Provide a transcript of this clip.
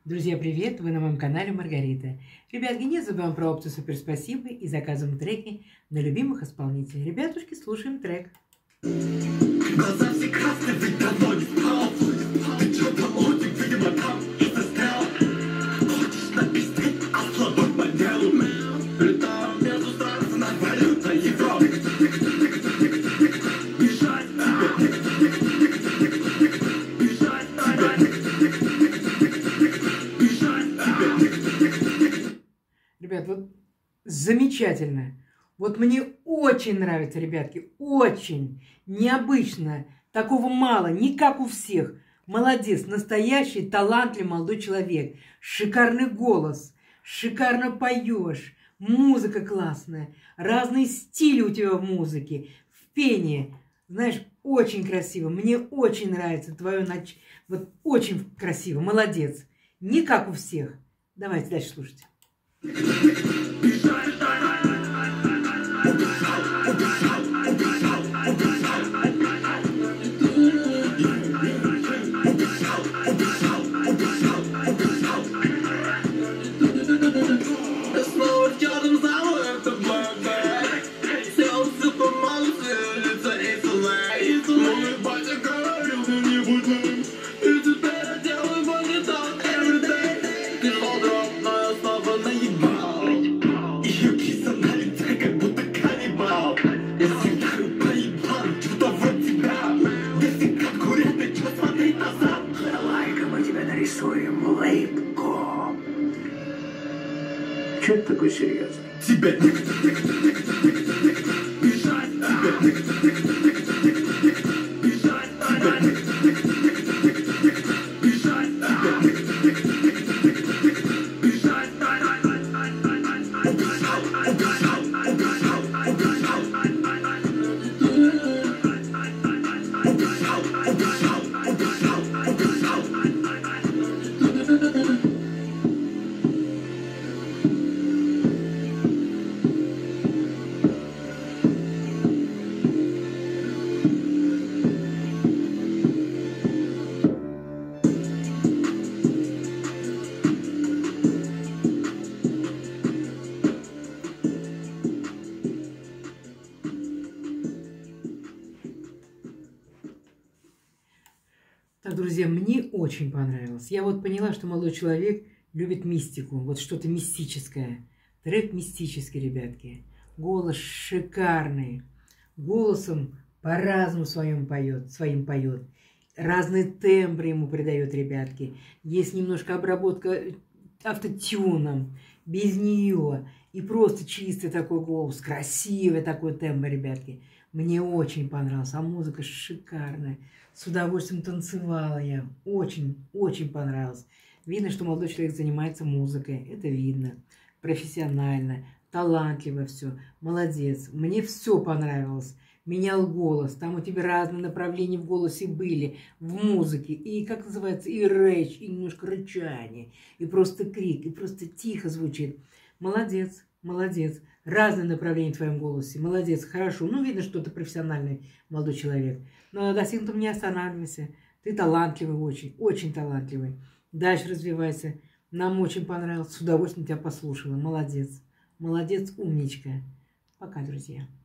Друзья, привет! Вы на моем канале Маргарита. Ребятки, не забываем про опцию «Супер спасибо» и заказываем треки на любимых исполнителей. Ребятушки, слушаем трек. Глаза все красные, ведь давно не спал. Ты что-то очень, видимо, там и застрял. Хочешь написать, а слабо по делу. Летаю между странами, валюта Европы. Бежать тебе, бежать тебе. Ребят, вот замечательно. Вот мне очень нравится, ребятки, очень необычно. Такого мало, не как у всех. Молодец, настоящий, талантливый молодой человек. Шикарный голос, шикарно поешь, музыка классная, разные стили у тебя в музыке, в пении. Знаешь, очень красиво, мне очень нравится твое вот очень красиво, молодец. Не как у всех. Давайте дальше слушайте. Рисуем улыбку. Чего ты такой серьезный? Тебя бежать, Так, друзья, мне очень понравилось. Я вот поняла, что молодой человек любит мистику, вот что-то мистическое. Трек мистический, ребятки. Голос шикарный. Голосом по-разному своим поет. Разные тембры ему придает, ребятки. Есть немножко обработка автотюном, без нее. И просто чистый такой голос, красивый такой тембр, ребятки. Мне очень понравилось. А музыка шикарная. С удовольствием танцевала я. Очень, очень понравилось. Видно, что молодой человек занимается музыкой. Это видно. Профессионально, талантливо все. Молодец. Мне все понравилось. Менял голос. Там у тебя разные направления в голосе были. В музыке. И, как называется, и речь, и немножко рычание. И просто крик. И просто тихо звучит. Молодец. Молодец. Разные направления в твоем голосе. Молодец, хорошо. Ну, видно, что ты профессиональный молодой человек. Но на достигнутом не останавливайся. Ты талантливый очень, очень талантливый. Дальше развивайся. Нам очень понравилось. С удовольствием тебя послушала. Молодец. Молодец, умничка. Пока, друзья.